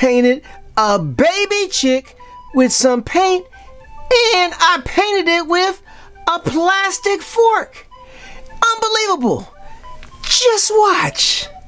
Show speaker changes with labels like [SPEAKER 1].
[SPEAKER 1] painted a baby chick with some paint, and I painted it with a plastic fork. Unbelievable. Just watch.